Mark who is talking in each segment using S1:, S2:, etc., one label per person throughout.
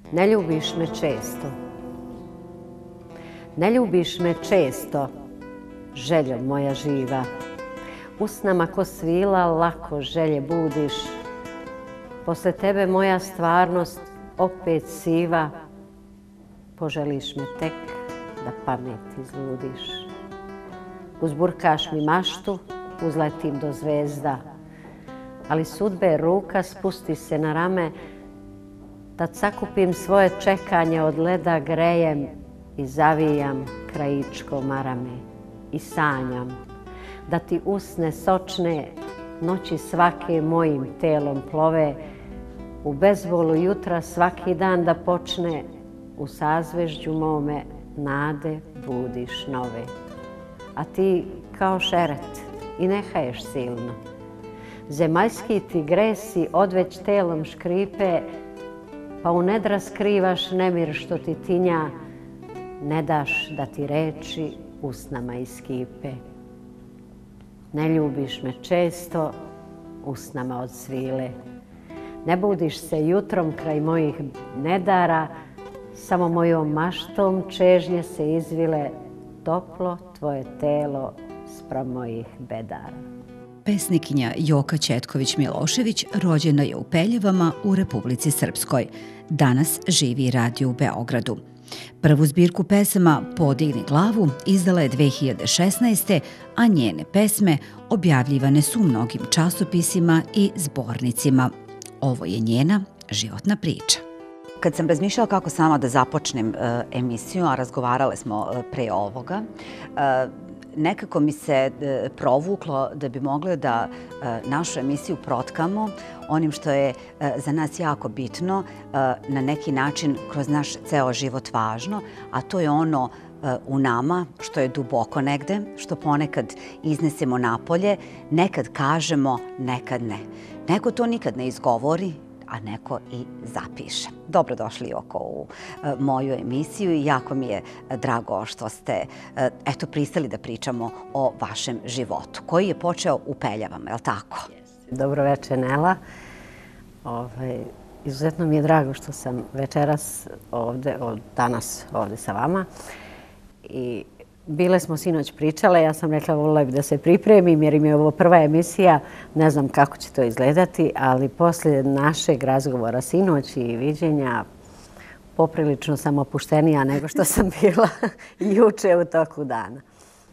S1: Ne ljubiš me često. Ne ljubiš me često, željo moja živa. Usnama ko svila lako želje budiš. Posle tebe moja stvarnost opet siva. Poželiš me tek da pamet izludiš. Uzburkaš mi maštu, uzletim do zvezda. Ali sudbe ruka spusti se na rame. Tad sakupim svoje čekanje od leda grejem i zavijam krajičko marame i sanjam da ti usne sočne noći svake mojim telom plove, u bezvolu jutra svaki dan da počne, u sazvežđu mome nade budiš nove. A ti kao šeret i ne haješ silno. Zemaljski ti gresi odveć telom škripe, pa u nedra skrivaš nemir što ti tinja, ne daš da ti reči usnama iskipe. Ne ljubiš me često, usnama od svile. Ne budiš se jutrom kraj mojih nedara, samo mojom maštom čežnje se izvile, toplo tvoje telo spram mojih bedara.
S2: Pesnikinja Joka Ćetković-Milošević rođena je u Peljevama u Republici Srpskoj. Danas živi i radi u Beogradu. Prvu zbirku pesama Podigni glavu izdala je 2016. a njene pesme objavljivane su u mnogim časopisima i zbornicima. Ovo je njena životna priča.
S3: Kad sam razmišljala kako sama da započnem emisiju, a razgovarale smo pre ovoga, nekako mi se provuklo da bi mogli da našu emisiju protkamo onim što je za nas jako bitno, na neki način kroz naš ceo život važno, a to je ono u nama što je duboko negde, što ponekad iznesemo napolje, nekad kažemo, nekad ne. Neko to nikad ne izgovori, a neko i zapiše. Dobrodošli oko u moju emisiju i jako mi je drago što ste pristali da pričamo o vašem životu, koji je počeo u Peljevama, je li tako?
S1: Dobro večer, Nela. Izuzetno mi je drago što sam večeras danas ovde sa vama. I bile smo sinoć pričale, ja sam rekla volila bi da se pripremim jer im je ovo prva emisija, ne znam kako će to izgledati, ali poslije našeg razgovora sinoć i viđenja poprilično sam opuštenija nego što sam bila juče u toku dana.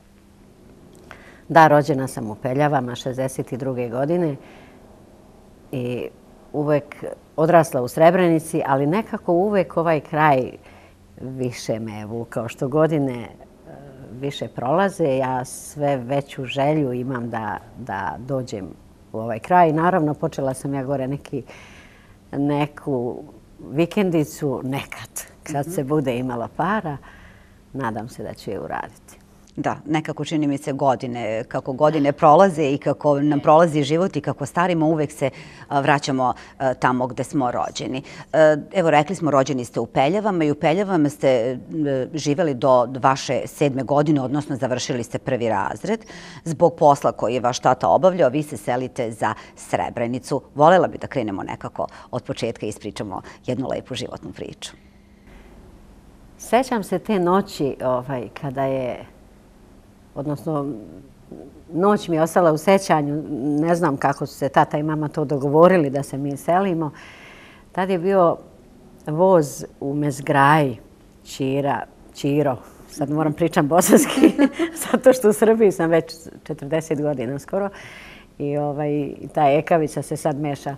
S1: Da, rođena sam u Peljavama 62. godine i uvek odrasla u Srebrenici, ali nekako uvek ovaj kraj više me je vukao. Što godine više prolaze, ja sve veću želju imam da dođem u ovaj kraj. Naravno, počela sam ja gore neku vikendicu nekad, kad se bude imala para. Nadam se da ću je uraditi.
S3: Da, nekako čini mi se godine, kako godine prolaze i kako nam prolazi život i kako starimo, uvek se vraćamo tamo gde smo rođeni. Evo, rekli smo, rođeni ste u Peljevama i u Peljevama ste živeli do vaše 7. godine, odnosno završili ste 1. razred. Zbog posla koji je vaš tata obavljao, vi se selite za Srebrenicu. Volela bi da krenemo nekako od početka i ispričamo jednu lepu životnu priču.
S1: Sećam se te noći kada je, odnosno noć mi je ostala u sećanju, ne znam kako su se tata i mama to dogovorili da se mi selimo. Tad je bio voz u Mezgraji, Čiro, sad moram pričam bosanski, zato što u Srbiji sam već 40 godina skoro i ta ekavica se sad meša.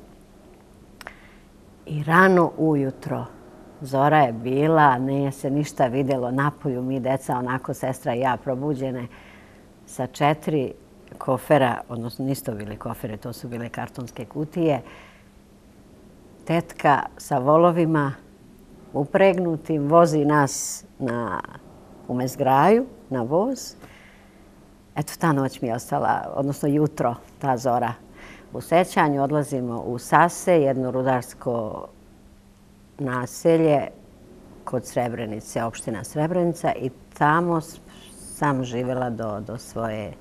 S1: I rano ujutro, zora je bila, nije se ništa vidjelo, napolju mi deca, onako sestra i ja probuđene, sa 4 kofera, odnosno nisu to bili kofere, to su bile kartonske kutije. Tetka sa volovima upregnutim vozi nas u Mezgraju, na voz. Eto, ta noć mi je ostala, odnosno jutro, ta zora u sećanju. Odlazimo u Sase, jedno rudarsko naselje kod Srebrenice, opština Srebrenica, i tamo sam živjela do svoje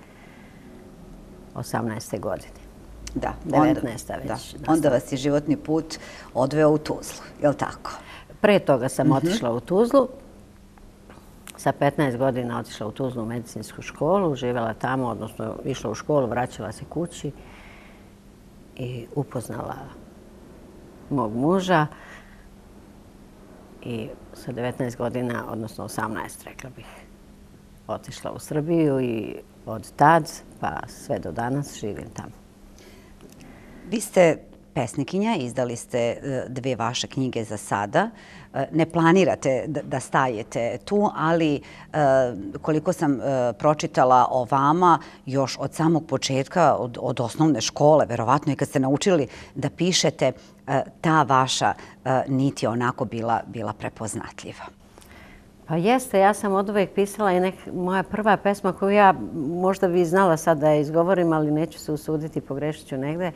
S1: 18. godine.
S3: Da,
S1: 19. već.
S3: Onda vas je životni put odveo u Tuzlu, je li tako?
S1: Pre toga sam otišla u Tuzlu. Sa 15 godina otišla u Tuzlu u medicinsku školu, živjela tamo, odnosno išla u školu, vraćala se kući i upoznala mog muža. I sa 19 godina, odnosno 18, rekla bih, otišla u Srbiju i od tad pa sve do danas živim tamo.
S3: Vi ste pesnikinja, izdali ste 2 vaše knjige za sada. Ne planirate da stajete tu, ali koliko sam pročitala o vama, još od samog početka, od osnovne škole, verovatno i kad ste naučili da pišete, ta vaša nit je onako bila prepoznatljiva.
S1: Pa jeste, ja sam od uvijek pisala i moja prva pesma koju ja možda bi znala sad da je izgovorim, ali neću se usuditi, pogrešit ću negde,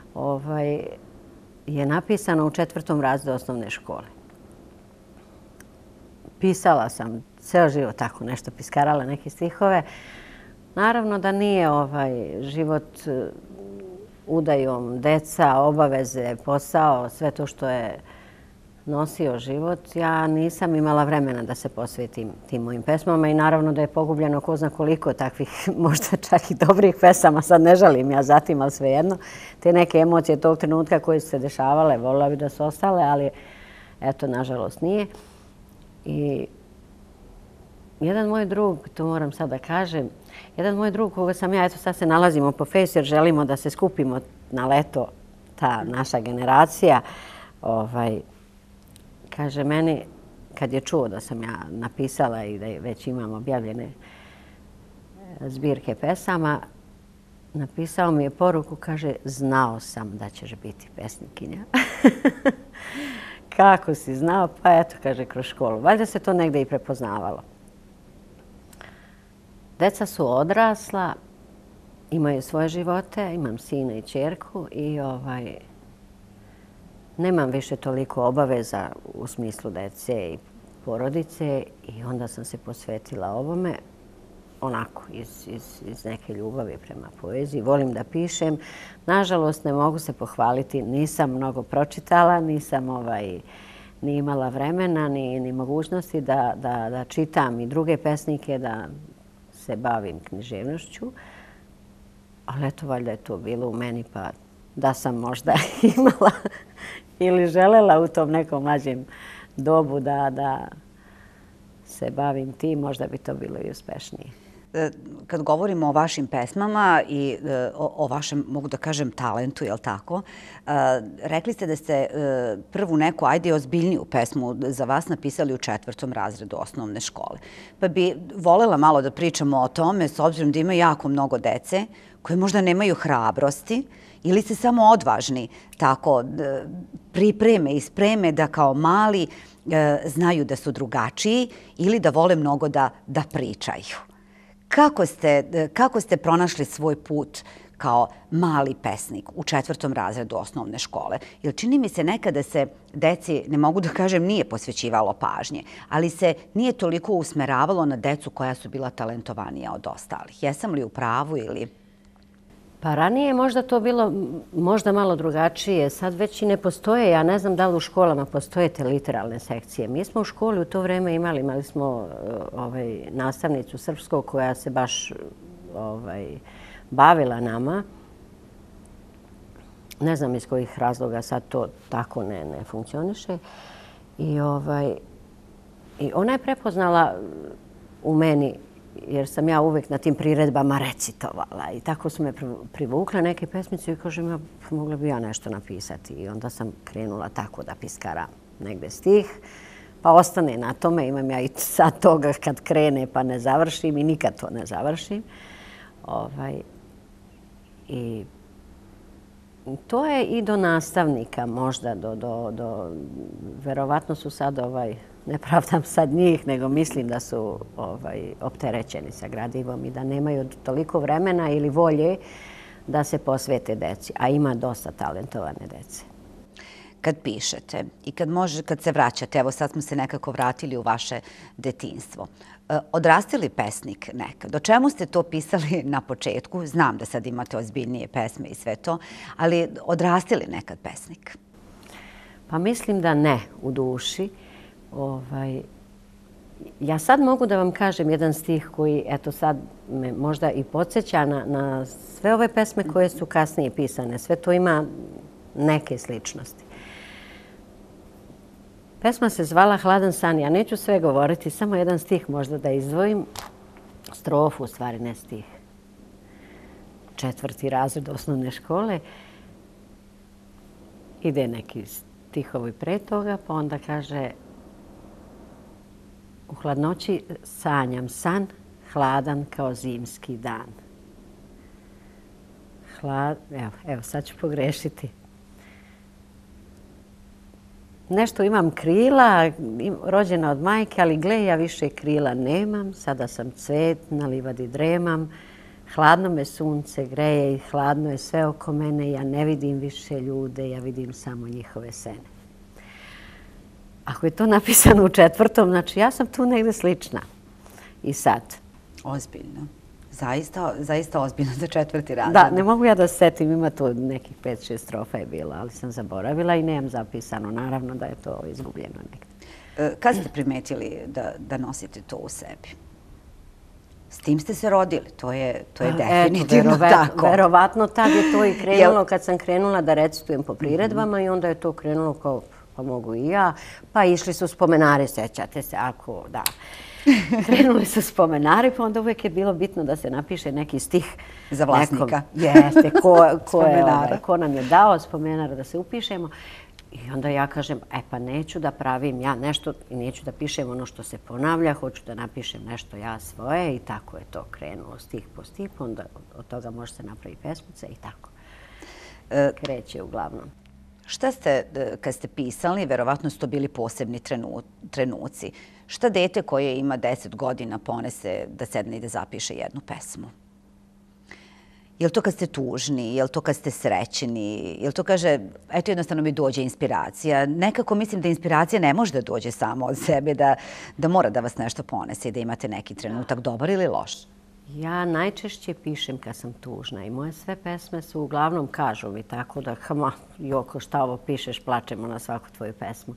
S1: je napisana u 4. razredu osnovne škole. Pisala sam ceo život tako nešto, piskarala neke stihove. Naravno da nije život udajom, deca, obaveze, posao, sve to što je nosio život. Ja nisam imala vremena da se posvetim tim mojim pesmama i naravno da je pogubljeno ko zna koliko takvih možda čak i dobrih pesama. Sad ne žalim ja za tim, ali svejedno. Te neke emocije tog trenutka koje su se dešavale, volila bi da su ostale, ali eto, nažalost nije. I jedan moj drug, to moram sad da kažem, jedan moj drug koga sam ja, eto sad se nalazimo po Fejsu jer želimo da se skupimo na leto, ta naša generacija, kaže meni, kad je čuo da sam ja napisala i da već imam objavljene zbirke pesama, napisao mi je poruku, kaže, znao sam da ćeš biti pesnikinja. Kako si znao? Pa eto, kaže, kroz školu. Valjda se to negde i prepoznavalo. Deca su odrasla, imaju svoje živote, imam sina i ćerku i nemam više toliko obaveza u smislu dece i porodice i onda sam se posvetila ovome onako iz neke ljubavi prema poeziji. Volim da pišem. Nažalost, ne mogu se pohvaliti. Nisam mnogo pročitala, nisam ni imala vremena ni mogućnosti da čitam i druge pesnike, da se bavim književnošću. Ali eto, valjda je to bilo u meni, pa da sam možda imala ili želela u tom nekom mlađem dobu da se bavim tim, možda bi to bilo i uspešnije.
S3: Kad govorimo o vašim pesmama i o vašem, mogu da kažem, talentu, je li tako? Rekli ste da ste prvu neku, ajde, ozbiljniju pesmu za vas napisali u 4. razredu osnovne škole. Pa bi volela malo da pričamo o tome, s obzirom da ima jako mnogo dece koje možda nemaju hrabrosti ili se samo odvažni tako pripreme i spreme da kao mali znaju da su drugačiji ili da vole mnogo da pričaju. Kako ste pronašli svoj put kao mali pesnik u 4. razredu osnovne škole? Jer čini mi se nekada se deci, ne mogu da kažem, nije posvećivalo pažnje, ali se nije toliko usmeravalo na decu koja su bila talentovanija od ostalih. Jesam li u pravu ili...
S1: Pa ranije možda to bilo možda malo drugačije. Sad već i ne postoje. Ja ne znam da li u školama postoje te literalne sekcije. Mi smo u školi u to vreme imali smo nastavnicu srpskog koja se baš bavila nama. Ne znam iz kojih razloga sad to tako ne funkcioniše. I ona je prepoznala u meni, jer sam ja uvek na tim priredbama recitovala i tako su me privukle neke pesmice i kažem, mogla bi ja nešto napisati. I onda sam krenula tako da piskaram negde stih, pa ostane na tome. Imam ja i sad toga kad krene pa ne završim i nikad to ne završim. I to je i do nastavnika možda, verovatno su sad ne pravdam sad njih, nego mislim da su opterećeni sa gradivom i da nemaju toliko vremena ili volje da se posvete deci, a ima dosta talentovane dece.
S3: Kad pišete i kad se vraćate, evo sad smo se nekako vratili u vaše detinjstvo, odraste li pesnik nekad? O čemu ste to pisali na početku? Znam da sad imate ozbiljnije pesme i sve to, ali odraste li nekad pesnik?
S1: Pa mislim da ne u duši. Ja sad mogu da vam kažem jedan stih koji, eto sad me možda i podsjeća na sve ove pesme koje su kasnije pisane. Sve to ima neke sličnosti. Pesma se zvala Hladan san. Ja neću sve govoriti, samo jedan stih možda da izdvojim. Strofu, u stvari ne stih. 4. razred osnovne škole. Ide neki stihovi pre toga, pa onda kaže: u hladnoći sanjam san, hladan kao zimski dan. Evo, sad ću pogrešiti. Nešto imam krila, rođena od majke, ali gle, ja više krila nemam. Sada sam cvet, na livadi dremam. Hladno me sunce greje i hladno je sve oko mene. Ja ne vidim više ljude, ja vidim samo njihove sene. Ako je to napisano u 4. znači ja sam tu negde slična. I sad.
S3: Ozbiljno. Zaista ozbiljno za 4. razred.
S1: Da, ne mogu ja da se setim, ima tu nekih 5-6 strofa je bila, ali sam zaboravila i nemam zapisano. Naravno da je to izgubljeno negde.
S3: Kad ste primetili da nosite to u sebi? S tim ste se rodili, to je definitivno tako.
S1: Verovatno tad je to i krenulo kad sam krenula da recitujem po priredbama i onda je to krenulo kao pa mogu i ja. Pa išli su spomenari, sećate se, ako da. Krenuli su spomenari, pa onda uvijek je bilo bitno da se napiše neki stih.
S3: Za vlasnika.
S1: Jeste, ko nam je dao spomenara da se upišemo. I onda ja kažem, pa neću da pravim ja nešto i neću da pišem ono što se ponavlja, hoću da napišem nešto ja svoje i tako je to krenulo stih po stih, onda od toga može se napraviti pesmica i tako. Kreće uglavnom.
S3: Šta ste, kad ste pisali, verovatno su to bili posebni trenuci. Šta dete koje ima 10 godina ponese da sedne i da zapiše jednu pesmu? Je li to kad ste tužni? Je li to kad ste srećni? Je li to kaže, eto jednostavno mi dođe inspiracija? Nekako mislim da inspiracija ne može da dođe samo od sebe, da mora da vas nešto ponese i da imate neki trenutak dobar ili loš.
S1: Ja najčešće pišem kad sam tužna i moje sve pesme su uglavnom kažu mi tako da Joko šta ovo pišeš, plačemo na svaku tvoju pesmu.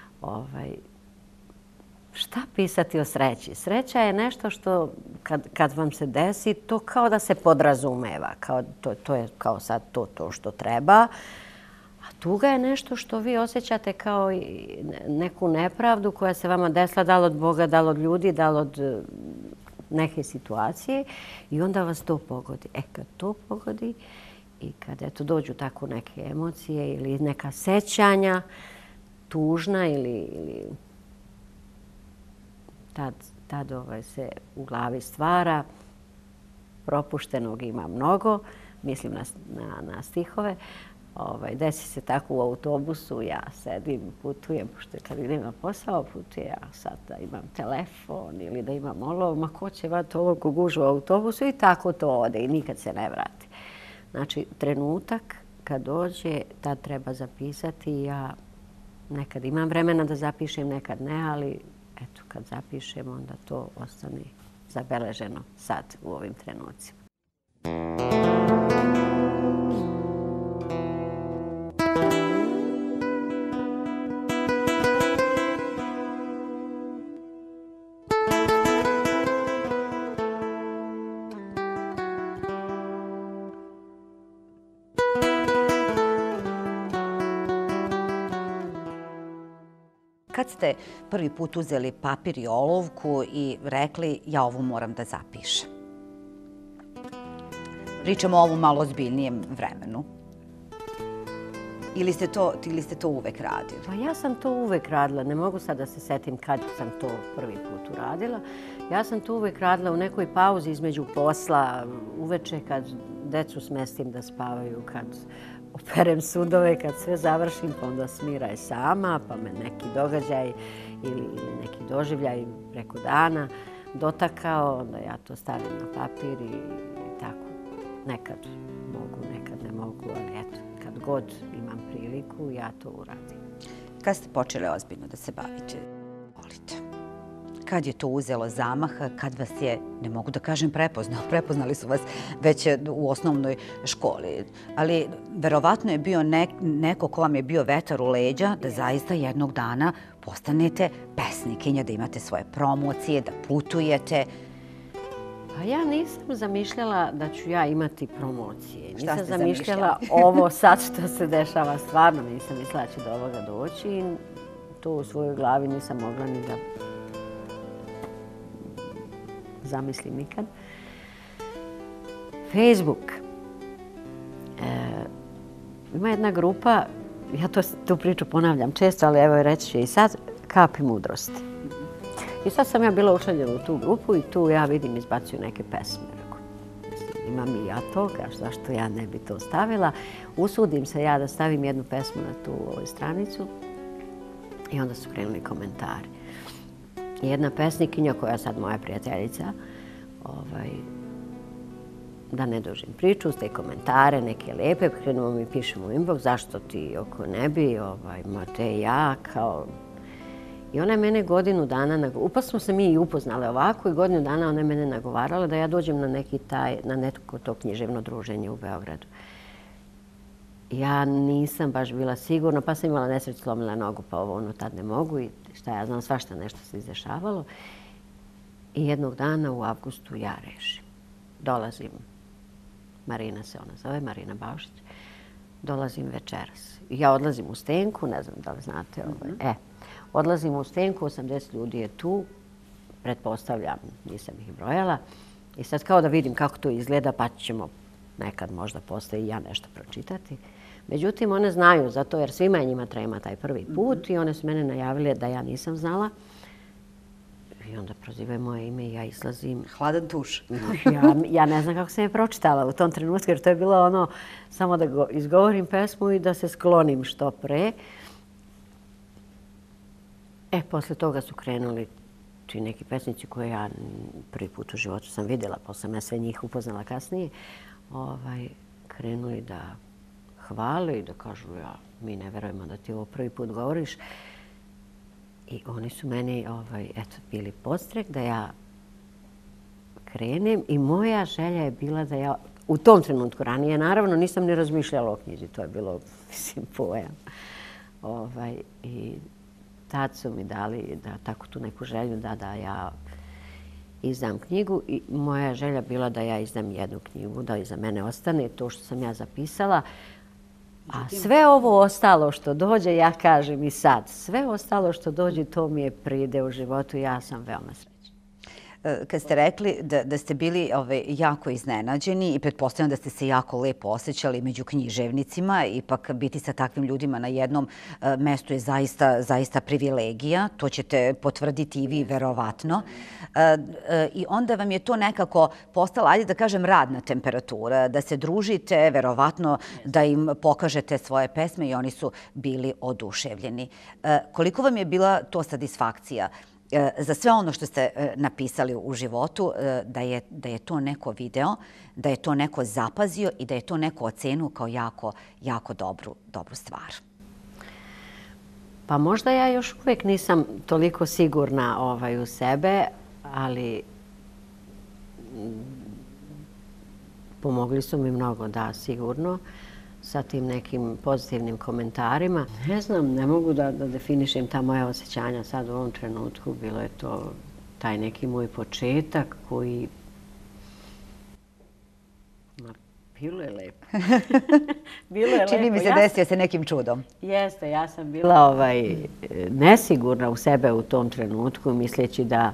S1: Šta pisati o sreći? Sreća je nešto što kad vam se desi, to kao da se podrazumeva. To je kao sad to što treba. A tuga je nešto što vi osjećate kao neku nepravdu koja se vama desila, da li od Boga, da li od ljudi, da li od neke situacije. I onda vas to pogodi. Kad to pogodi i kad dođu tako neke emocije ili neka sećanja, tužna ili tad se u glavi stvara. Propuštenog ima mnogo, mislim na stihove. Desi se tako u autobusu, ja sedim, putujem, pošto kad idem na posao, putujem ja sad da imam telefon ili da imam olov, ma ko će vati ovoliko gužu u autobusu i tako to ode i nikad se ne vrati. Znači, trenutak kad dođe, tad treba zapisati. Ja nekad imam vremena da zapišem, nekad ne, ali eto, kad zapišem, onda to ostane zabeleženo sad u ovim trenucima.
S3: Kad ste prvi put uzeli papir i olovku i rekli ja ovo moram da zapišem? Pričamo o ovom malo ozbiljnijem vremenu. Ili ste to uvek radili?
S1: Pa ja sam to uvek radila. Ne mogu sad da se setim kad sam to prvi put uradila. Ja sam to uvek radila u nekoj pauzi između posla, uveče kad decu smestim da spavaju, kad operem sudove, kad sve završim, pa onda Smira je sama, pa me neki događaj ili neki doživljaj preko dana dotakao, onda ja to stavim na papir i tako. Nekad mogu, nekad ne mogu, ali eto, kad god imam priliku, ja to uradim.
S3: Kad ste počeli ozbiljno da se bavite? Volite. kad je to uzelo zamaha, kad vas je, ne mogu da kažem prepoznao, prepoznali su vas već u osnovnoj školi. Ali verovatno je bio neko ko vam je bio vetar u leđa da zaista jednog dana postanete pesnikinja, da imate svoje promocije, da putujete.
S1: Pa ja nisam zamišljala da ću ja imati promocije.
S3: Šta ste
S1: Nisam zamišljala ovo sad što se dešava. Stvarno nisam mislila da će do ovoga doći. I to u svojoj glavi nisam mogla ni da zamislim nikad. Facebook. Ima jedna grupa, ja tu priču ponavljam često, ali evo reći ću i sad, Kapi mudrosti. I sad sam ja bila učlanjena u tu grupu i tu ja vidim izbacuju neke pesme. Imam i ja to, zašto ja ne bi to stavila. Usudim se ja da stavim jednu pesmu na tu stranicu i onda su krenuli komentari. Jedna pesnikinja koja je sad moja prijateljica, da ne dužim priču, ste komentare, neke lepe, krenemo mi pišemo u inbox, zašto ti oko ne bi, ma te ja, kao... I ona je mene godinu dana, upravo smo se mi i upoznale ovako i godinu dana ona je mene nagovarala da ja dođem na neko to književno druženje u Beogradu. Ja nisam baš bila sigurna, pa sam imala nesreću, slomila nogu, pa ono tad ne mogu i šta ja znam, svašta nešto se izdešavalo. I jednog dana u avgustu ja rešim. Dolazim, Marina se ona zove, Marina Baušić, dolazim večeras. Ja odlazim u Stenku, ne znam da li znate, odlazim u Stenku, 80 ljudi je tu, pretpostavljam, nisam ih brojala. I sad kao da vidim kako to izgleda, pa ćemo nekad možda posle i ja nešto pročitati. Međutim, one znaju, zato jer svima je njima trema taj prvi put i one su mene najavile da ja nisam znala. I onda prozivaju moje ime i ja izlazim.
S3: Hladan tuš.
S1: Ja ne znam kako sam je pročitala u tom trenutku, jer to je bilo ono samo da izgovorim pesmu i da se sklonim što pre. Posle toga su krenuli ti neki pesnici koje ja prvi put u životu sam vidjela, posle sam ja sve njih upoznala kasnije, krenuli da hvale i da kažu mi ne verujemo da ti ovo prvi put govoriš. I oni su meni bili podstrek da ja krenem i moja želja je bila da ja u tom trenutku ranije, naravno nisam ni razmišljala o knjizi, to je bilo, mislim, pojam. I tad su mi dali da tako tu neku želju da ja izdam knjigu i moja želja bila da ja izdam jednu knjigu, da iza mene ostane to što sam ja zapisala. A sve ovo ostalo što dođe, ja kažem i sad, sve ostalo što dođe, to mi je pride u životu i ja sam veoma srećna.
S3: Kad ste rekli da ste bili jako iznenađeni i pretpostavljam da ste se jako lepo osjećali među književnicima, ipak biti sa takvim ljudima na jednom mestu je zaista privilegija. To ćete potvrditi i vi, verovatno. I onda vam je to nekako postala, ajde da kažem, radna temperatura, da se družite, verovatno da im pokažete svoje pesme i oni su bili oduševljeni. Koliko vam je bila to satisfakcija za sve ono što ste napisali u životu, da je to neko video, da je to neko zapazio i da je to neko ocenuo kao jako dobru stvar?
S1: Pa možda ja još uvijek nisam toliko sigurna u sebe, ali pomogli su mi mnogo, da, sigurno, sa tim nekim pozitivnim komentarima. Ne znam, ne mogu da definišem ta moja osjećanja sad u ovom trenutku. Bilo je to taj neki moj početak koji... Bilo je lepo.
S3: Čini mi se desio se nekim čudom.
S1: Jeste, ja sam bila nesigurna u sebe u tom trenutku, misleći da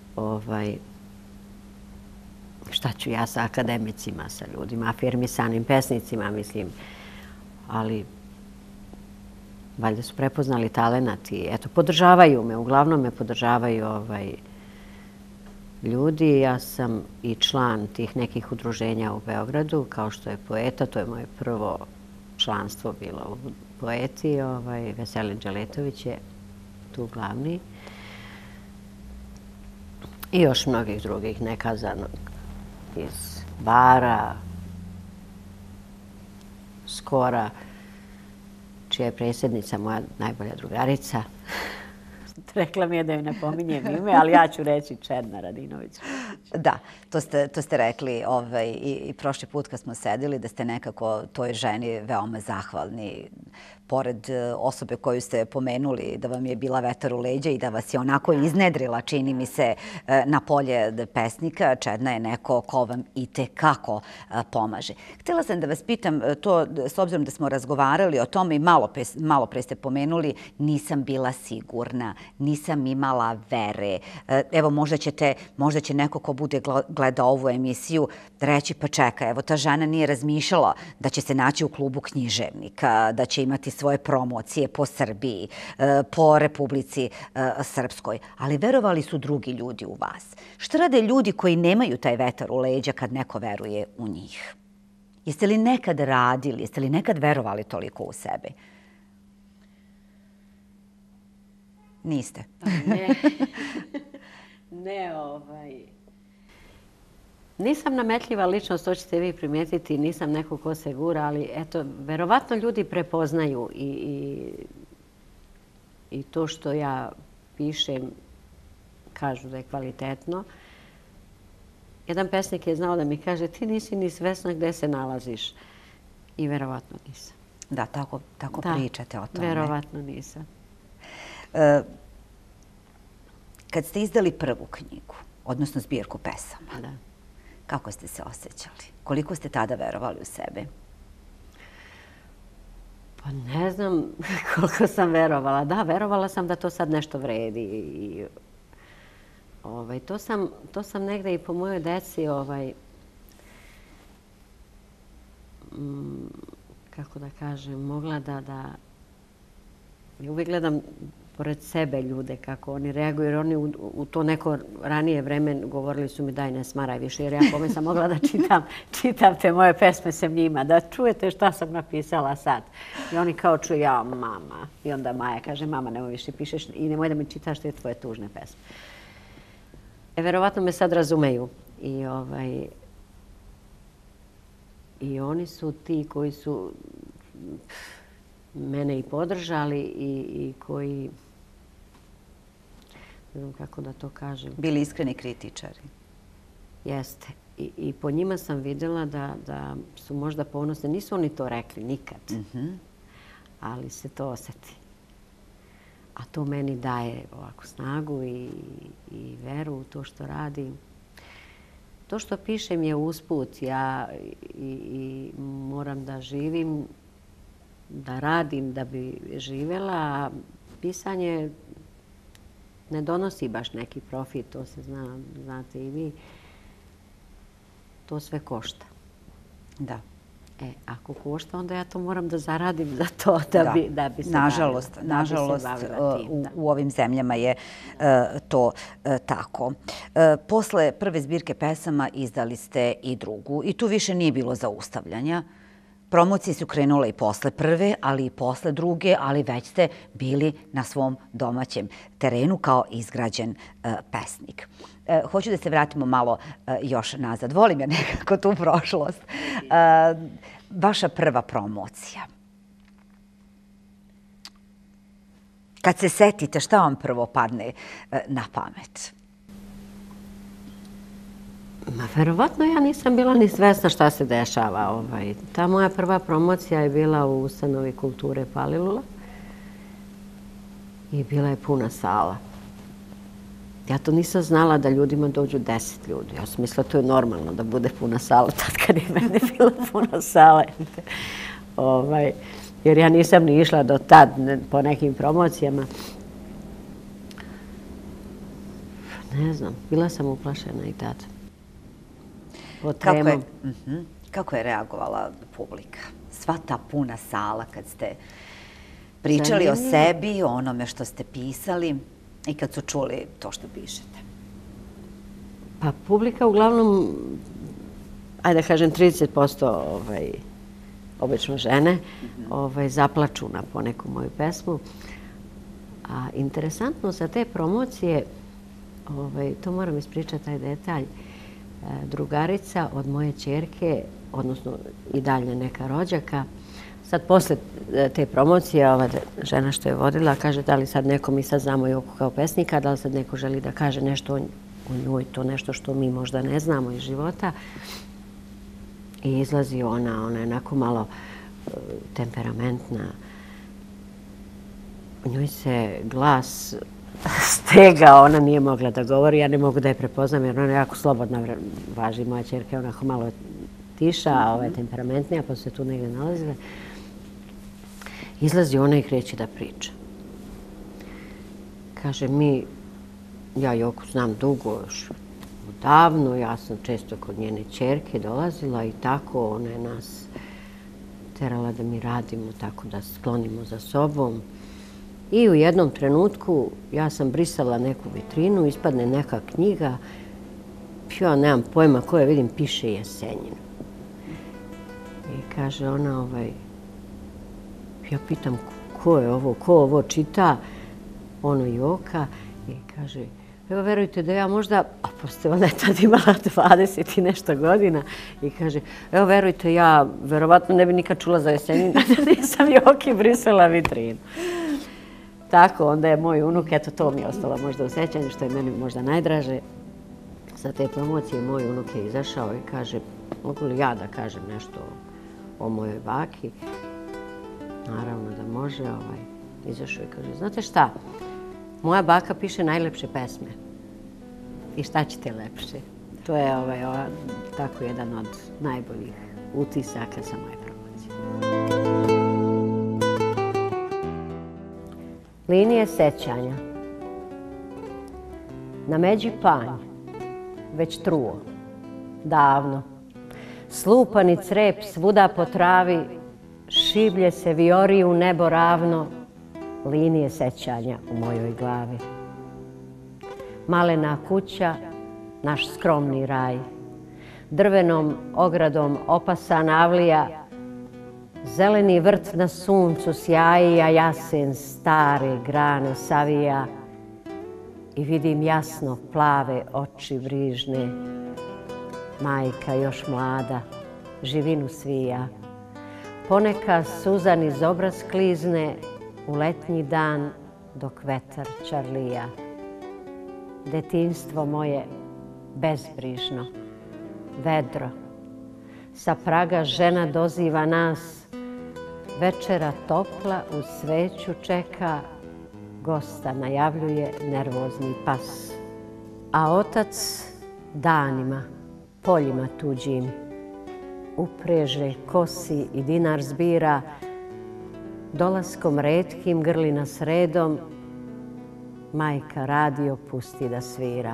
S1: šta ću ja sa akademicima, sa ljudima, afirmisanim pesnicima, mislim. Ali valjda su prepoznali talenat i eto, podržavaju me, uglavnom me podržavaju ljudi. Ja sam i član tih nekih udruženja u Beogradu, kao što je Poeta, to je moje prvo članstvo bilo u Poeti. Veselin Đeletović je tu glavni. I još mnogih drugih, nekazanog iz Bara, Skora, čija je predsjednica moja najbolja drugarica. Rekla mi je da ju ne pominjem ime, ali ja ću reći Čedna Radinović.
S3: Da, to ste rekli i prošli put kad smo sedili, da ste nekako toj ženi veoma zahvalni. Pored osobe koju ste pomenuli, da vam je bila vetar u leđa i da vas je onako iznedrila, čini mi se, na polje pesnika, Čedna je neko ko vam i tekako pomaže. Htjela sam da vas pitam to, s obzirom da smo razgovarali o tome i malo pre ste pomenuli, nisam bila sigurna, nisam imala vere. Evo, možda će neko ko bude gledao ovu emisiju reći, pa čekaj, evo, ta žena nije razmišljala da će se naći u klubu književnika, da će imati svoje promocije po Srbiji, po Republici Srpskoj, ali verovali su drugi ljudi u vas. Šta rade ljudi koji nemaju taj vetar u leđa kad neko veruje u njih? Jeste li nekad radili, jeste li nekad verovali toliko u sebe? Niste.
S1: Ne, nisam nametljiva ličnost, to ćete vi primijetiti, nisam neko ko se gura, ali eto, verovatno ljudi prepoznaju i to što ja pišem, kažu da je kvalitetno. Jedan pesnik je znao da mi kaže, ti nisi ni svesna gde se nalaziš. I verovatno nisam.
S3: Da, tako pričate o tome.
S1: Verovatno nisam.
S3: Kad ste izdali prvu knjigu, odnosno zbirku pesama, kako ste se osjećali? Koliko ste tada verovali u sebe?
S1: Pa ne znam koliko sam verovala. Da, verovala sam da to sad nešto vredi. To sam negde i po mojoj deci, kako da kažem, mogla da... Ja uvijek gledam pored sebe ljude kako oni reaguju, jer oni u to neko ranije vreme govorili su mi daj ne smaraj više, jer ja kome sam mogla da čitam te moje pesme sem njima, da čujete šta sam napisala sad. I oni kao čuju, ja, mama. I onda Maja kaže, mama, nemoj više pišeš i nemoj da mi čitaš te tvoje tužne pesme. Verovatno me sad razumeju. I oni su ti koji su mene i podržali i koji, ne znam kako da to kažem.
S3: Bili iskreni kritičari.
S1: Jeste. I po njima sam vidjela da su možda ponosni. Nisu oni to rekli nikad, ali se to osjeti. A to meni daje ovako snagu i veru u to što radim. To što pišem je usput. Ja i moram da živim, da radim da bi živjela, a pisanje ne donosi baš neki profit, to se zna, znate i vi. To sve košta.
S3: Da.
S1: Ako košta, onda ja to moram da zaradim za to da bi se
S3: nažalost, u ovim zemljama je to tako. Posle prve zbirke pesama izdali ste i drugu i tu više nije bilo zaustavljanja. Promocije su krenule i posle prve, ali i posle druge, ali već ste bili na svom domaćem terenu kao izgrađen pesnik. Hoću da se vratimo malo još nazad. Volim ja nekako tu prošlost. Vaša prva promocija. Kad se setite, šta vam prvo padne na pamet?
S1: Verovatno ja nisam bila ni svesna šta se dešava. Ta moja prva promocija je bila u Ustanovi kulture Palilula i bila je puna sala. Ja to nisam znala da ljudima dođu 10 ljudi. Ja sam mislila to je normalno da bude puna sala tad kad je meni bila puna sala. Jer ja nisam ni išla do tad po nekim promocijama. Ne znam, bila sam uplašena i tad.
S3: Kako je reagovala publika? Sva ta puna sala kad ste pričali o sebi, o onome što ste pisali i kad su čuli to što pišete?
S1: Pa publika uglavnom, ajde da kažem 30% obično žene, zaplaču na poneku moju pesmu. A interesantno za te promocije, to moram ispričati taj detalj, drugarica od moje ćerke, odnosno i dalje neka rođaka, Sad posle te promocije, ova žena što je vodila kaže da li sad neko, mi sad znamo Joku kao pesnika, da li sad neko želi da kaže nešto o njoj, to nešto što mi možda ne znamo iz života. I izlazi ona je onako malo temperamentna. U njoj se glas stegao, ona nije mogla da govori, ja ne mogu da je prepoznam jer ona je jako slobodna, važi moja ćerka je onako malo tiša, a ova je temperamentnija, pa su se tu negdje nalazile. Izlazi ona i kreće da priča. Kaže ja Joku znam dugo, još davno, ja sam često kod njene ćerke dolazila i tako ona je nas terala da mi radimo, tako da sklonimo za sobom. I u jednom trenutku ja sam brisala neku vitrinu, ispadne neka knjiga, ja nemam pojma koje, vidim, piše Jesenjin. I kaže ona, ja pitam ko je ovo, ko ovo čita, ono Joka, i kaže, evo verujte da ja možda, a poslije ona je tad imala 20 i nešto godina, i kaže, evo verujte ja verovatno ne bi nikad čula za Jesenjin da nisam Joki brisala vitrinu. Tako, onda je moj unuk, eto to mi je ostalo možda u sećanju, što je meni možda najdraže. Sa te promocije moj unuk je izašao i kaže, mogu li ja da kažem nešto o mojoj baki? Naravno da može. Izašao i kaže, znate šta, moja baka piše najlepše pesme. I šta ćete lepše? To je tako jedan od najboljih utisaka sa moje promocije. Linije sećanja. Na međi panj, već truo, davno. Slupani crep svuda po travi, šiblje se viori u nebo ravno, linije sećanja u mojoj glavi. Malena kuća, naš skromni raj, drvenom ogradom opasan avlija, zeleni vrt na suncu sjaji, a jasen stare grane savija i vidim jasno plave oči brižne. Majka još mlada, živinu svija. Poneka suza niz obraz klizne u letnji dan dok vetar čarlija. Detinjstvo moje bezbrižno, vedro. Sa praga žena doziva nas, večera topla uz sveću čeka, gosta najavljuje nervozni pas. A otac danima, poljima tuđim, upreže, kosi i dinar zbira, dolaskom retkim grlina sredom, majka radio pusti da svira.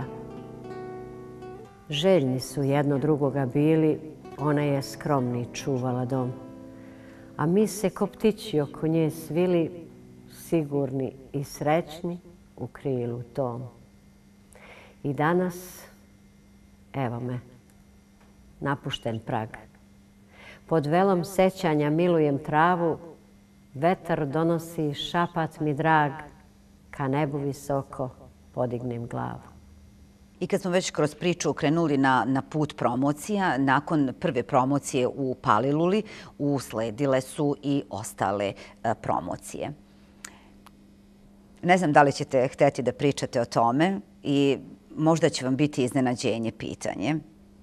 S1: Željni su jedno drugoga bili, ona je skromni čuvala dom. A mi se ko ptići oko nje svili, sigurni i srećni u krilu tom. I danas, evo me, napušten prag. Pod velom sećanja milujem travu, vetar donosi šapat mi drag, ka nebu visoko podignem glavu.
S3: I kad smo već kroz priču krenuli na put promocija, nakon prve promocije u Paliluli usledile su i ostale promocije. Ne znam da li ćete hteti da pričate o tome i možda će vam biti iznenađenje pitanje.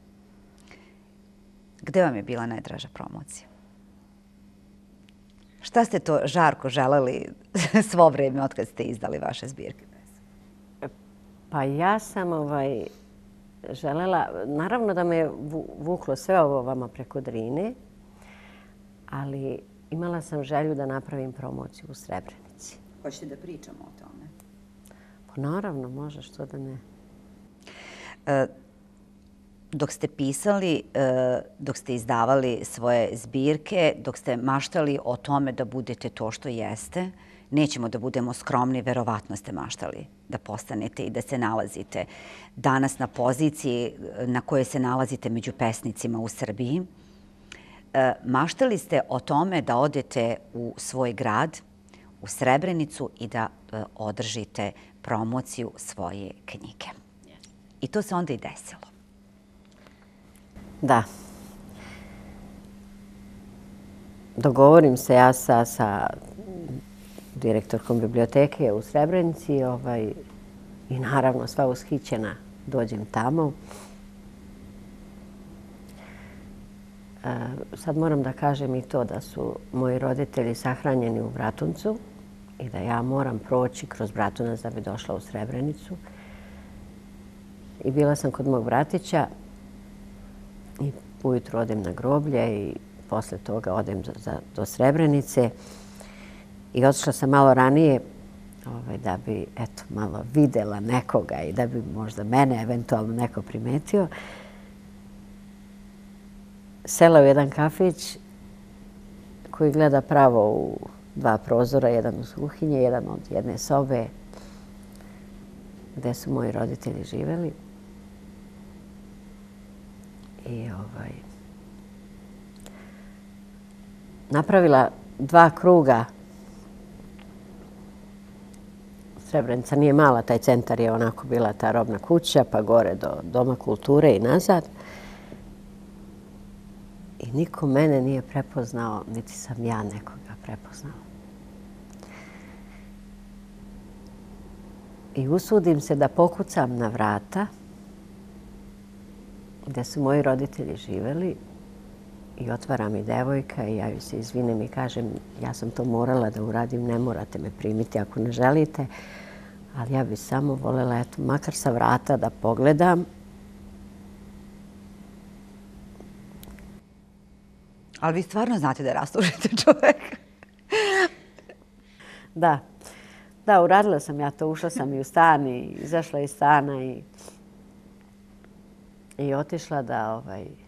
S3: Gde vam je bila najdraža promocija? Šta ste to žarko želeli svo vreme od kad ste izdali vaše zbirke?
S1: Pa ja sam želela, naravno da me je vuklo sve ovo vama preko Drine, ali imala sam želju da napravim promociju u Srebrenici.
S3: Hoćete da pričamo o tome?
S1: Pa naravno, može, što da ne.
S3: Dok ste pisali, dok ste izdavali svoje zbirke, dok ste maštali o tome da budete to što jeste, nećemo da budemo skromni, verovatno ste maštali da postanete i da se nalazite danas na poziciji na kojoj se nalazite među pesnicima u Srbiji. Maštali ste o tome da odete u svoj grad, u Srebrenicu i da održite promociju svoje knjige. I to se onda i desilo.
S1: Da. dogovorim se ja sa direktorkom biblioteke u Srebrenici i naravno sva ushićena dođem tamo. Sad moram da kažem i to da su moji roditelji sahranjeni u Bratuncu i da ja moram proći kroz Bratunac da bi došla u Srebrenicu. I bila sam kod mog bratića i ujutro odem na groblje i posle toga odem do Srebrenice. I otišla sam malo ranije da bi malo videla nekoga i da bi možda mene eventualno neko primetio. Sela u jedan kafić koji gleda pravo u dva prozora, jedan uz kuhinje, jedan od jedne sobe gde su moji roditelji živeli. I napravila 2 kruga. Srebrenica nije mala, taj centar je onako bila ta robna kuća, pa gore do Doma kulture i nazad. I niko mene nije prepoznao, niti sam ja nekoga prepoznala. I usudim se da pokucam na vrata gde su moji roditelji živeli i otvara mi devojka i ja joj se izvinem i kažem ja sam to morala da uradim, ne morate me primiti ako ne želite, ali ja bih samo voljela, makar sa vrata da pogledam.
S3: Ali vi stvarno znate da rastužite čoveka.
S1: Da. Da, uradila sam ja to. Ušla sam i u stan i izašla iz stana i otišla da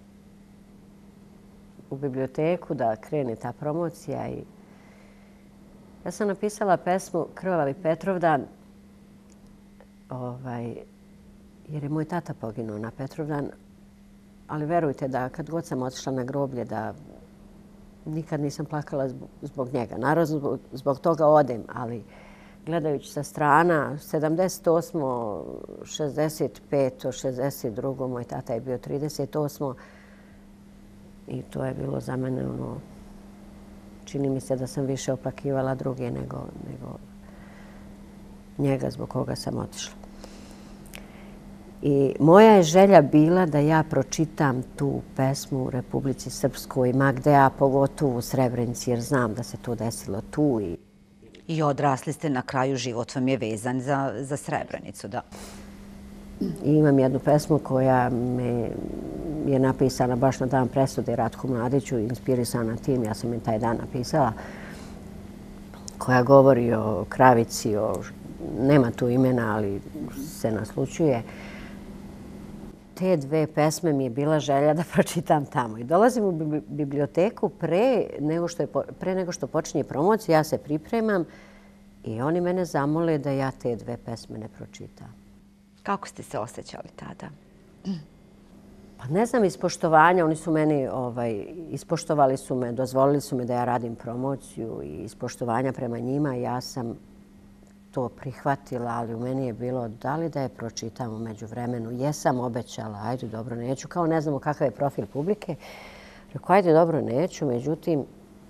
S1: u biblioteku da krene ta promocija. Ja sam napisala pesmu Krvavi Petrovdan jer je moj tata poginuo na Petrovdan. Ali verujte da kad god sam otišla na groblje da nikad nisam plakala zbog njega. Naravno, zbog toga odem, ali gledajući sa strana, 78. 65. 62. Moj tata je bio 38. I to je bilo za mene čini mi se da sam više oplakivala druge nego njega zbog koga sam otišla. I moja je želja bila da ja pročitam tu pesmu u Republici Srpskoj, ma gde, a pogotovo u Srebrenici, jer znam da se to desilo tu.
S3: I odrasli ste na kraju, život vam je vezan za Srebrenicu, da.
S1: I imam jednu pesmu koja je napisana baš na dan presude Ratku Mladiću, inspirisana tim, ja sam je taj dan napisala, koja govori o kravici, nema tu imena, ali se naslučuje. Te 2 pesme mi je bila želja da pročitam tamo. I dolazim u biblioteku pre nego što počinje promocija, ja se pripremam i oni mene zamole da ja te 2 pesme ne pročitam.
S3: Kako ste se osjećali tada?
S1: Pa ne znam, iz poštovanja. Oni su meni, ispoštovali su me, dozvolili su me da ja radim promociju i iz poštovanja prema njima ja sam to prihvatila, ali u meni je bilo da li da je pročitam u međuvremenu. Jesam obećala, ajde dobro, neću, kao ne znamo kakav je profil publike. Rekao, ajde dobro, neću, međutim,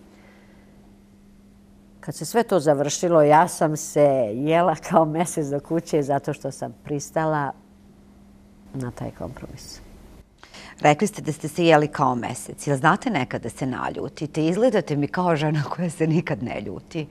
S1: kad se sve to završilo, ja sam se jela kao mesec do kuće zato što sam pristala na taj kompromis.
S3: Rekli ste da ste se jeli kao mesec. Jel znate nekad da se naljutite? Izgledate mi kao žena koja se nikad ne ljuti.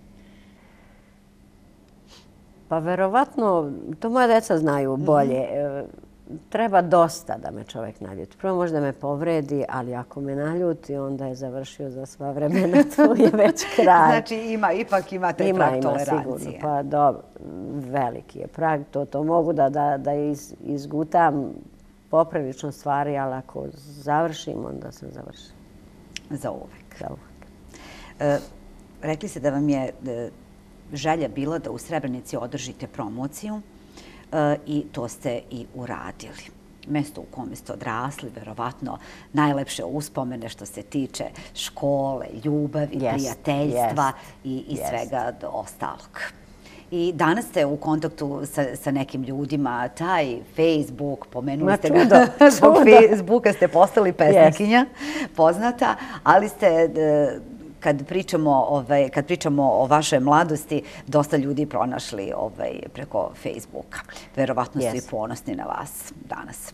S1: Pa verovatno, to moja deca znaju bolje. Treba dosta da me čovjek naljuti. Prvo možda me povredi, ali ako me naljuti, onda je završio za sva vremena. To je već kraj.
S3: Znači ipak ima taj prag tolerancije.
S1: Sigurno. Pa dobro, veliki je prag. To mogu da izgutam poprilično stvari, ali ako završim, onda sam završila.
S3: Za uvek.
S1: Za uvek.
S3: Rekli ste da vam je želja bila da u Srebrenici održite promociju i to ste i uradili. Mesto u kome ste odrasli, verovatno najlepše uspomene što se tiče škole, ljubavi, prijateljstva i svega ostalog. I danas ste u kontaktu sa nekim ljudima, taj Facebook, pomenuli ste ga, zbog Facebooka ste postali pesnikinja, poznata, ali ste kad pričamo o vašoj mladosti, dosta ljudi pronašli preko Facebooka. Verovatno su i ponosni na vas danas.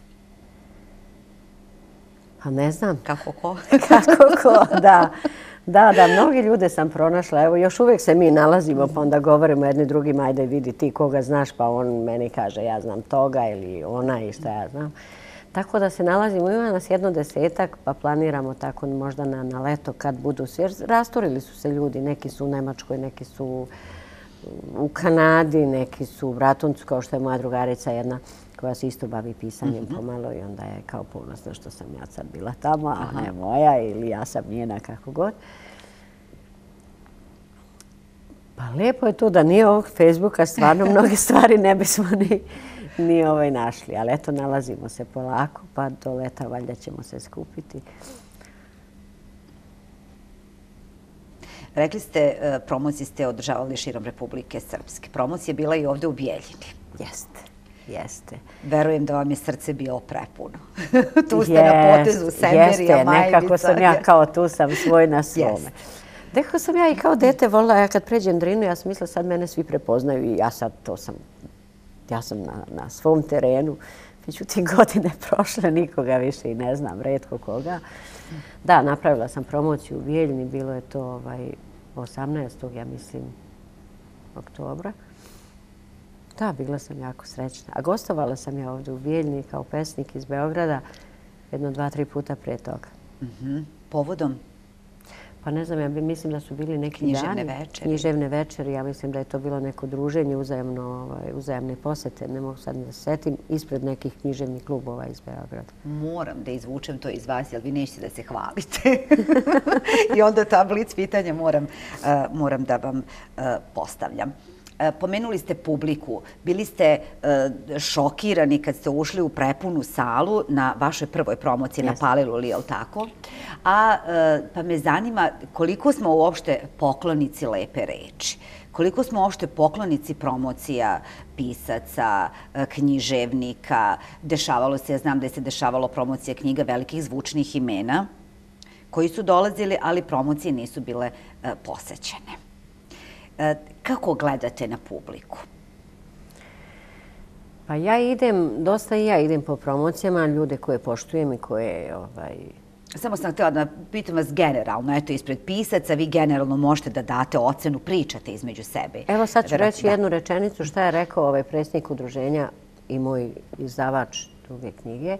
S1: Pa ne znam.
S3: Kako ko?
S1: Kako ko, da. Da, mnogi ljude sam pronašla. Evo, još uvijek se mi nalazimo, pa onda govorimo jedni drugima, ajde vidi ti koga znaš, pa on meni kaže ja znam toga ili ona i šta ja znam. Tako da se nalazimo, ima nas 10, pa planiramo tako možda na leto kad budu svi. Rasturili su se ljudi, neki su u Nemačkoj, neki su u Kanadi, neki su u Bratuncu, kao što je moja drugarica jedna koja se isto bavi pisanjem pomalo i onda je kao ponosna što sam ja sad bila tamo, a ne moja ili ja sam njena, kako god. Pa lijepo je to da nije ovog Facebooka, stvarno mnoge stvari ne bismo ni našli. Ali eto, nalazimo se polako, pa do leta valjda ćemo se skupiti.
S3: Rekli ste, promocije ste održavali širom Republike Srpske. Promocija je bila i ovde u Bijeljini.
S1: Jeste.
S3: Verujem da vam je srce bilo prepuno. Tu ste na potezu Semberija, Majvica.
S1: Nekako sam ja kao tu sam svoj na svome. Nekako sam ja i kao dete volila, ja kad pređem Drinu, ja sam mislila sad mene svi prepoznaju i ja sam na svom terenu. Međutim, godine prošle, nikoga više i ne znam, retko koga. Da, napravila sam promociju u Bijeljini, bilo je to 18. ja mislim, oktobra. Da, bila sam jako srećna. A gostovala sam ja ovdje u Bijeljini kao pesnik iz Beograda 2-3 puta prije toga.
S3: Povodom?
S1: Pa ne znam, ja mislim da su bili neki dani. Književne večeri. Ja mislim da je to bilo neko druženje, uzajamne posete. Ne mogu sad da se setim, ispred nekih književnih klubova iz Beograda.
S3: Moram da izvučem to iz vas, jer vi nećete da se hvalite. I onda ta blic pitanja moram da vam postavljam. Pomenuli ste publiku. Bili ste šokirani kad ste ušli u prepunu salu na vašoj prvoj promociji na Paliluli, je li tako? Pa me zanima koliko smo uopšte poklonici lepe reči. Koliko smo uopšte poklonici promocija pisaca, književnika. Dešavalo se, ja znam da se dešavalo promocija knjiga velikih zvučnih imena koji su dolazili, ali promocije nisu bile posećene. Kako gledate na publiku?
S1: Pa dosta i ja idem po promocijama, ljude koje poštujem i koje...
S3: Samo sam htjela da pitam vas generalno, eto, ispred pisaca, vi generalno možete da date ocenu, pričate između sebe.
S1: Evo sad ću reći jednu rečenicu šta je rekao predsjednik udruženja i moj izdavač druge knjige.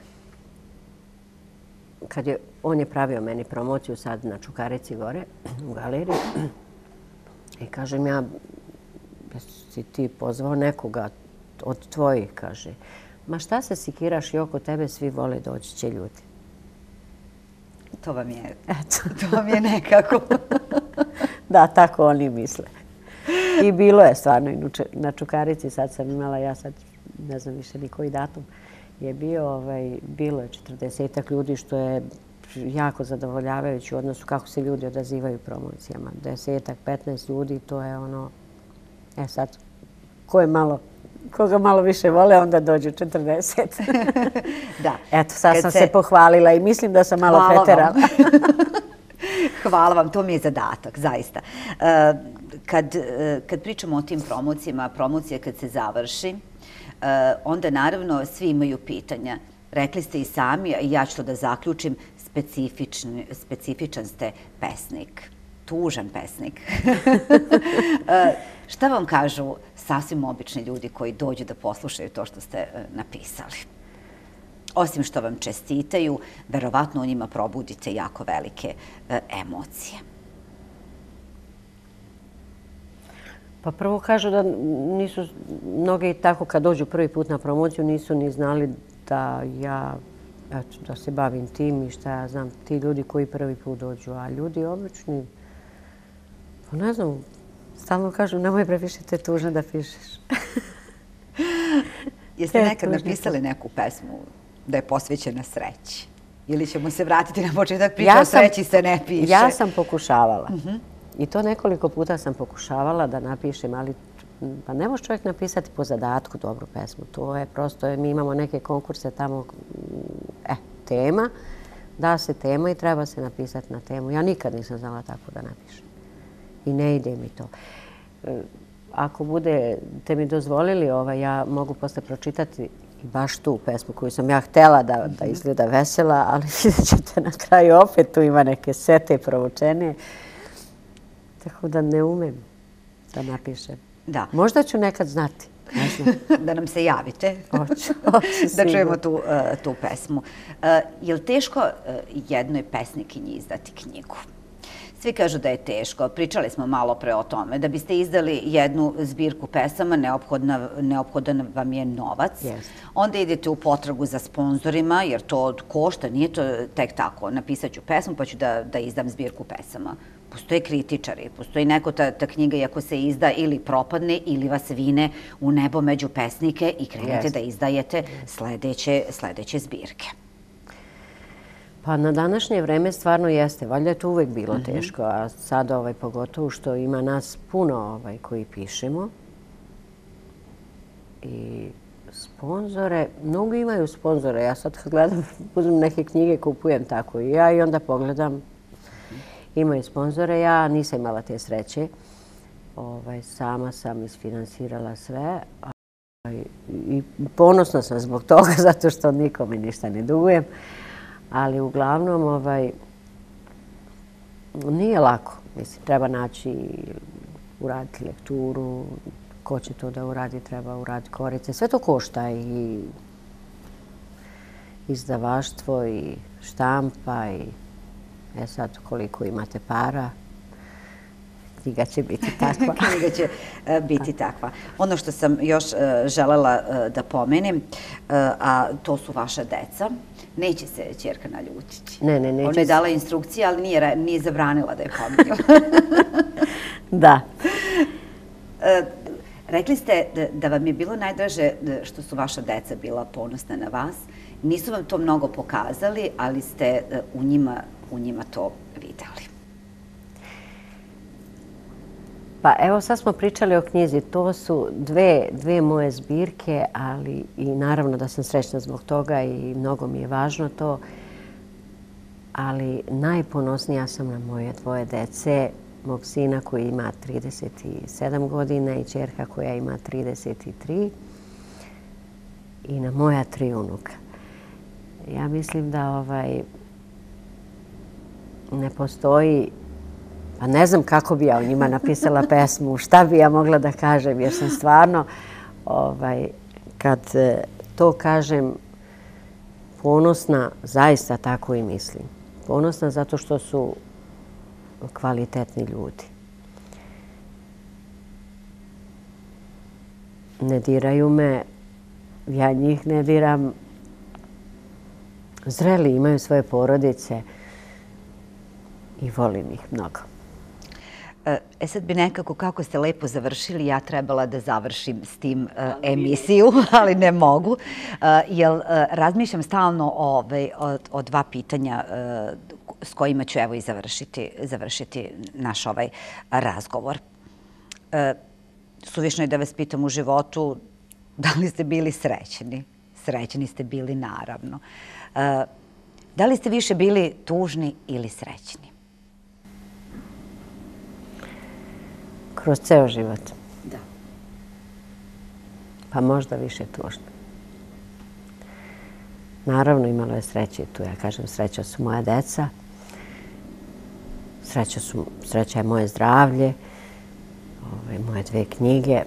S1: On je pravio meni promociju sad na Čukarici gore, u galeriji. I kažem ja, si ti pozvao nekoga od tvojih, kaže. Ma šta se sikiraš i oko tebe svi vole, doći će ljudi.
S3: To vam je nekako.
S1: Da, tako oni misle. I bilo je stvarno na Čukarici, sad sam imala, ja sad ne znam više ni koji datum, je bilo je 40 ljudi, što je jako zadovoljavajući u odnosu kako se ljudi odazivaju promocijama. 10-15 ljudi, to je ono... sad, koga malo više vole, onda dođu 40.
S3: Da.
S1: Eto, sad sam se pohvalila i mislim da sam malo preterala.
S3: Hvala vam, to mi je zadatak, zaista. Kad pričamo o tim promocijama, promocija kad se završi, onda naravno svi imaju pitanja. Rekli ste i sami, i ja ću to da zaključim, specifičan ste pesnik. Tužan pesnik. Šta vam kažu sasvim obični ljudi koji dođu da poslušaju to što ste napisali? Osim što vam čestitaju, verovatno u njima probudite jako velike emocije.
S1: Pa prvo kažu da nisu, mnogi tako kad dođu prvi put na promociju nisu ni znali da se bavim tim i šta ja znam, ti ljudi koji prvi put dođu, a ljudi obični, pa ne znam, stalno kažu nemoj previše te tužne da pišeš.
S3: Jeste nekad napisali neku pesmu da je posvećena sreći? Ili ćemo se vratiti na početak priča o sreći se ne piše?
S1: Ja sam pokušavala. I to nekoliko puta sam pokušavala da napišem, ali pa ne može čovjek napisati po zadatku dobru pesmu. To je prosto, mi imamo neke konkurse tamo, tema, Da se tema i treba se napisati na temu. Ja nikad nisam znala tako da napišem. I ne ide mi to. Ako budete mi dozvolili, ja mogu posle pročitati i baš tu pesmu koju sam ja htjela da izgleda vesela, ali vidjet ćete na kraju opet tu ima neke sete provučene. Tako da ne umem da napišem.
S3: Da.
S1: Možda ću nekad znati.
S3: Da nam se javite.
S1: Hoću
S3: Da čujemo tu pesmu. Je li teško jednoj pesnikinji izdati knjigu? Svi kažu da je teško. Pričali smo malo pre o tome. Da biste izdali jednu zbirku pesama, neophodan vam je novac. Onda idete u potragu za sponzorima, jer to košta, nije to tek tako. Napisat ću pesmu pa ću da izdam zbirku pesama. Postoje kritičari, postoji neko ta knjiga i ako se izda ili propadne ili vas vine u nebo među pesnike i krenete da izdajete sledeće zbirke.
S1: Pa na današnje vreme stvarno jeste. Valjda je to uvek bilo teško, a sad pogotovo što ima nas puno koji pišemo. I sponzore, mnogo imaju sponzore. Ja sad kad gledam, uzmem neke knjige, kupujem tako i ja i onda pogledam. Imaju sponzore, ja nisam imala te sreće. Sama sam isfinansirala sve i ponosna sam zbog toga, zato što nikome ništa ne dugujem. Ali uglavnom nije lako. Mislim, treba naći, uraditi lekturu, ko će to da uradi, treba uraditi korice. Sve to košta i izdavaštvo i štampa i sad koliko imate para, knjiga će biti takva.
S3: Knjiga će biti takva. Ono što sam još želela da pomenem, a to su vaša deca. Neće se ćerka naljutiti.
S1: Ne, neće.
S3: Ona je dala instrukcije, ali nije zabranila da je pominju.
S1: Da.
S3: Rekli ste da vam je bilo najdraže što su vaša deca bila ponosna na vas. Nisu vam to mnogo pokazali, ali ste u njima to videli.
S1: Pa evo sad smo pričali o knjizi. To su dve moje zbirke, ali i naravno da sam srećna zbog toga i mnogo mi je važno to. Ali najponosnija sam na moje dvoje dece, mog sina koji ima 37 godina i ćerka koja ima 33 i na moja 3 unuka. Ja mislim da ne postoji, pa ne znam kako bi ja o njima napisala pesmu, šta bi ja mogla da kažem, jer sam stvarno, kad to kažem, ponosna, zaista tako i mislim. Ponosna zato što su kvalitetni ljudi. Ne diraju me, ja njih ne diram. Zreli, imaju svoje porodice i volim ih mnogo.
S3: Sad bi nekako, kako ste lepo završili, ja trebala da završim s tim emisiju, ali ne mogu. Jer razmišljam stalno o dva pitanja s kojima ću evo i završiti naš ovaj razgovor. Suvišno je da vas pitam u životu da li ste bili srećni. Srećni ste bili, naravno. Da li ste više bili tužni ili srećni?
S1: Kroz ceo život.
S3: Da.
S1: Pa možda više tužno. Naravno, imalo je sreće tu. Ja kažem, sreća su moja deca. Sreća je moje zdravlje. Moje 2 knjige.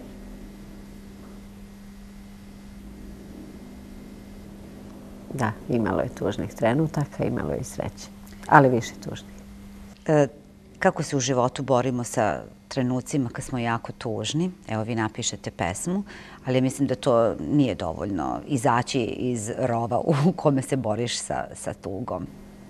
S1: Da, imalo je tužnih trenutaka, imalo je i sreće. Ali više tužnih.
S3: Kako se u životu borimo sa trenucima kad smo jako tužni? Evo, vi napišete pesmu, ali ja mislim da to nije dovoljno izaći iz rova u kome se boriš sa tugom.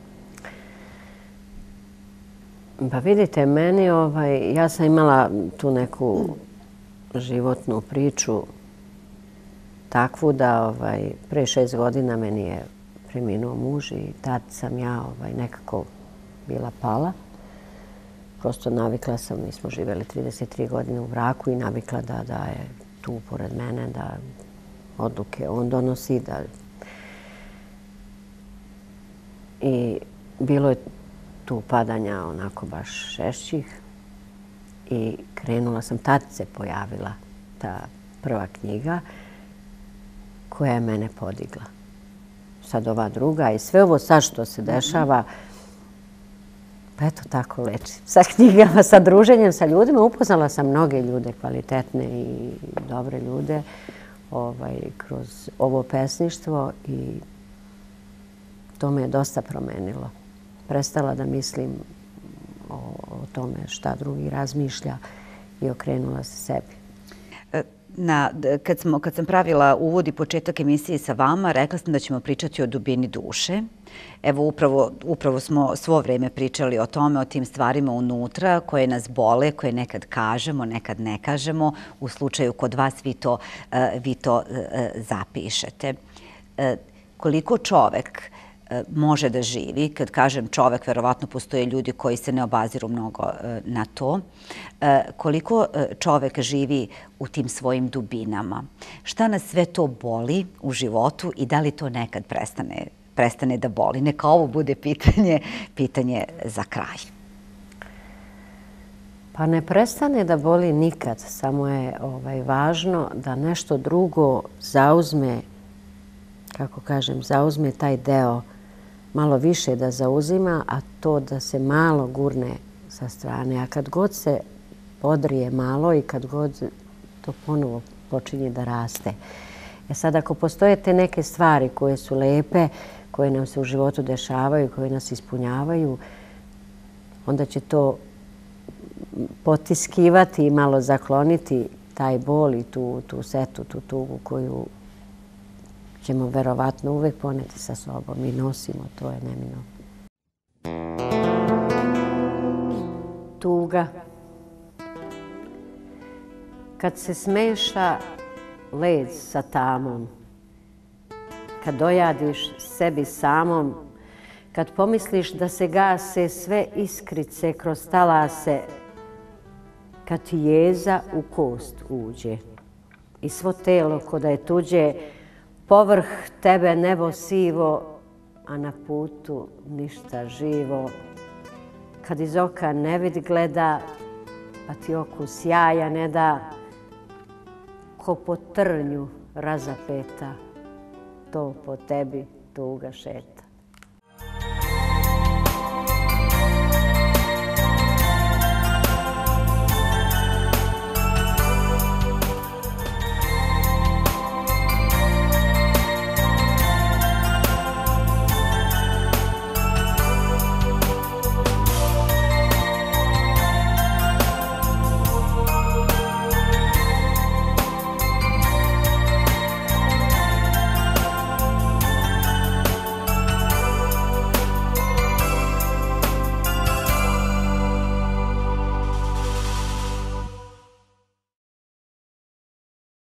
S1: Pa vidite, meni, ja sam imala tu neku životnu priču takvu da pre 6 godina meni je preminuo muž i tad sam ja nekako bila pala. Prosto navikla sam, mi smo živjeli 33 godine u braku i navikla da je tu pored mene, da odluke on donosi. I bilo je tu padanja onako baš šešćih i krenula sam, tad se pojavila ta prva knjiga koja je mene podigla. Sad ova druga i sve ovo sad što se dešava, pa eto tako lečim. Sa knjigama, sa druženjem sa ljudima. Upoznala sam mnoge ljude, kvalitetne i dobre ljude kroz ovo pesništvo i to me je dosta promenilo. Prestala da mislim o tome šta drugi razmišlja i okrenula se sebi.
S3: Kad sam pravila uvod i početak emisije sa vama, rekla sam da ćemo pričati o dubini duše. Evo, upravo smo svo vreme pričali o tome, o tim stvarima unutra koje nas bole, koje nekad kažemo, nekad ne kažemo. U slučaju kod vas vi to zapišete. Koliko čovek može da živi, kad kažem čovek, verovatno postoje ljudi koji se ne obaziru mnogo na to, koliko čovek živi u tim svojim dubinama? Šta nas sve to boli u životu i da li to nekad prestane da boli? Neka ovo bude pitanje za kraj.
S1: Pa ne prestane da boli nikad, samo je važno da nešto drugo zauzme, kako kažem, zauzme taj deo, malo više da zauzima, a to da se malo gurne sa strane. A kad god se podrije malo i kad god to ponovo počinje da raste. Sad, ako postoje te neke stvari koje su lepe, koje nam se u životu dešavaju, koje nas ispunjavaju, onda će to potiskivati i malo zakloniti taj bol i tu setu, tu tugu koju ćemo verovatno uvek poneti sa sobom i nosimo, to je neminovno. Tuga. Kad se smeša led sa tamom, kad dojadiš sebi samom, kad pomisliš da se gase sve iskrice kroz talase, kad ti jeza u kost uđe i svo telo ko da je tuđe, povrh tebe nebo sivo, a na putu ništa živo. Kad iz oka nevid gleda, pa ti oku sjaja ne da, ko po trnju razapeta, to po tebi tuga šeta.